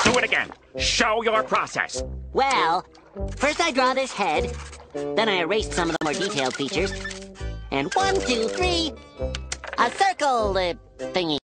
Do it again. Show your process. Well, first I draw this head, then I erased some of the more detailed features. And 1, 2, 3, a circle thingy.